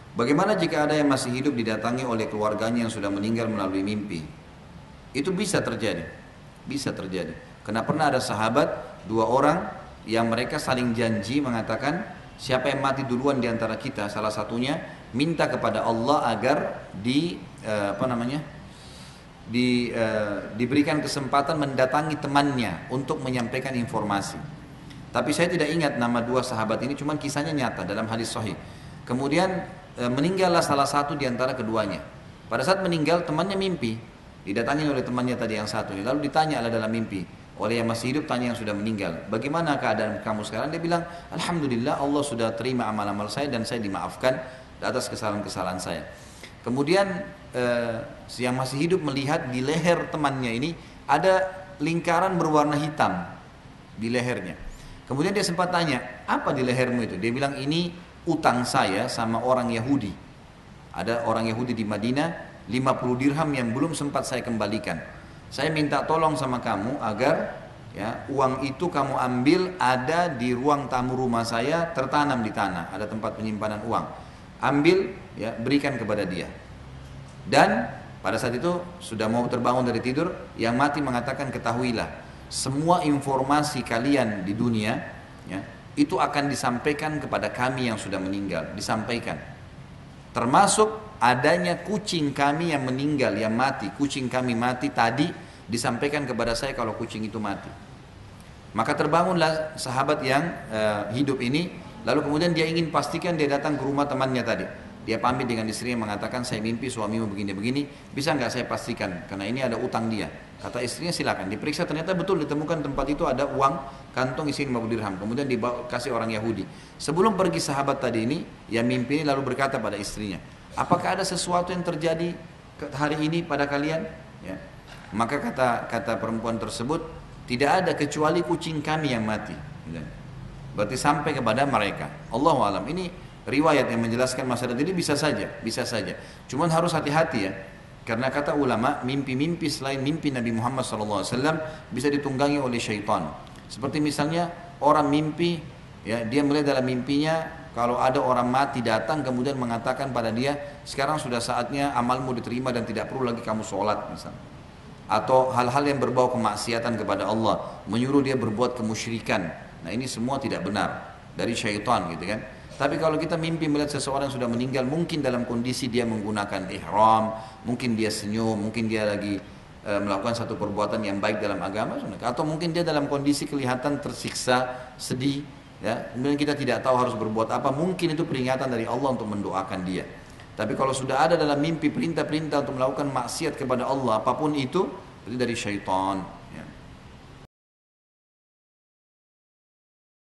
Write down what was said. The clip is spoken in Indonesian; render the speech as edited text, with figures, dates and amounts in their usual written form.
Bagaimana jika ada yang masih hidup didatangi oleh keluarganya yang sudah meninggal melalui mimpi? Itu bisa terjadi. Bisa terjadi. Karena pernah ada sahabat, dua orang yang mereka saling janji mengatakan, siapa yang mati duluan di antara kita, salah satunya minta kepada Allah agar diberikan kesempatan mendatangi temannya untuk menyampaikan informasi. Tapi saya tidak ingat nama dua sahabat ini, cuman kisahnya nyata dalam hadis sahih. Kemudian meninggallah salah satu di antara keduanya. Pada saat meninggal temannya mimpi, didatangi oleh temannya tadi yang satu. Lalu ditanya dalam mimpi oleh yang masih hidup, tanya yang sudah meninggal, bagaimana keadaan kamu sekarang? Dia bilang, alhamdulillah Allah sudah terima amal-amal saya dan saya dimaafkan atas kesalahan-kesalahan saya. Kemudian yang masih hidup melihat di leher temannya ini ada lingkaran berwarna hitam di lehernya. Kemudian dia sempat tanya, apa di lehermu itu? Dia bilang, ini utang saya sama orang Yahudi. Ada orang Yahudi di Madinah, 50 dirham yang belum sempat saya kembalikan. Saya minta tolong sama kamu agar ya, uang itu kamu ambil, ada di ruang tamu rumah saya, tertanam di tanah, ada tempat penyimpanan uang. Ambil, ya, berikan kepada dia. Dan pada saat itu sudah mau terbangun dari tidur, yang mati mengatakan, ketahuilah, semua informasi kalian di dunia, ya, itu akan disampaikan kepada kami yang sudah meninggal, disampaikan. Termasuk adanya kucing kami yang meninggal, yang mati, kucing kami mati tadi, disampaikan kepada saya kalau kucing itu mati. Maka terbangunlah sahabat yang hidup ini, lalu kemudian dia ingin pastikan, dia datang ke rumah temannya tadi. Dia pamit dengan istrinya mengatakan, saya mimpi suamimu begini-begini, bisa nggak saya pastikan? Karena ini ada utang dia. Kata istrinya, silakan. Diperiksa, ternyata betul ditemukan tempat itu ada uang kantong isi 50 dirham. Kemudian dibawa kasih orang Yahudi. Sebelum pergi sahabat tadi ini, yang mimpi ini lalu berkata pada istrinya, apakah ada sesuatu yang terjadi hari ini pada kalian? Ya. Maka kata perempuan tersebut, tidak ada kecuali kucing kami yang mati. Berarti sampai kepada mereka. Allahu a'lam. Ini riwayat yang menjelaskan masalah ini bisa saja. Cuman harus hati-hati ya. Karena kata ulama, mimpi-mimpi selain mimpi Nabi Muhammad SAW bisa ditunggangi oleh syaitan. Seperti misalnya orang mimpi, ya, dia melihat dalam mimpinya kalau ada orang mati datang kemudian mengatakan pada dia, sekarang sudah saatnya amalmu diterima dan tidak perlu lagi kamu sholat misalnya. Atau hal-hal yang berbau kemaksiatan kepada Allah, menyuruh dia berbuat kemusyrikan. Nah ini semua tidak benar dari syaitan gitu kan. Tapi kalau kita mimpi melihat seseorang yang sudah meninggal, mungkin dalam kondisi dia menggunakan ihram, mungkin dia senyum, mungkin dia lagi melakukan satu perbuatan yang baik dalam agama, atau mungkin dia dalam kondisi kelihatan tersiksa, sedih, ya, kemudian kita tidak tahu harus berbuat apa, mungkin itu peringatan dari Allah untuk mendoakan dia. Tapi kalau sudah ada dalam mimpi perintah-perintah untuk melakukan maksiat kepada Allah, apapun itu dari syaitan.